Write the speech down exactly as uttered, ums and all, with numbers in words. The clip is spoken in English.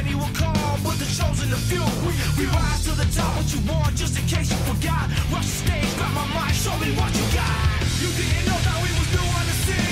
many will call, but the chosen the few. We rise to the top, what you want, just in case you forgot. Rush the stage, grab my mind, show me what you got. You didn't know that we was new on the scene.